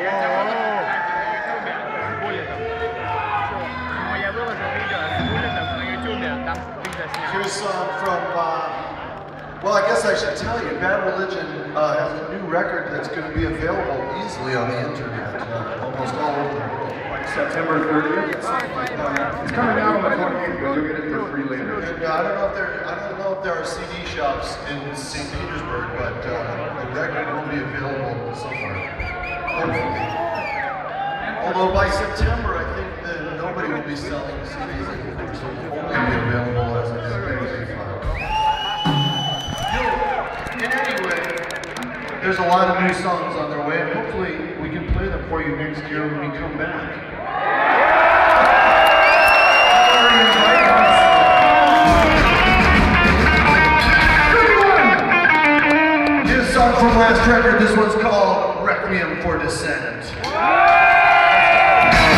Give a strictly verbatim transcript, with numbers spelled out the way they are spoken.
Here's some from, uh, well, I guess I should tell you, Bad Religion uh, has a new record that's going to be available easily on the internet, uh, almost all over the world. Like September thirtieth? Uh, it's coming out on the twenty-eighth, but you'll get it for free later. And, uh, I don't know if there, I don't know if there are C D shops in Saint Petersburg, but uh, the record will be available somewhere. Hopefully. Although by September, I think that nobody will be selling C Ds anymore, so it will only be available as a M P three file. In any way, there's a lot of new songs on their way, and hopefully we can play them for you next year when we come back. Here's a song from last record. This one's called Requiem for Descent.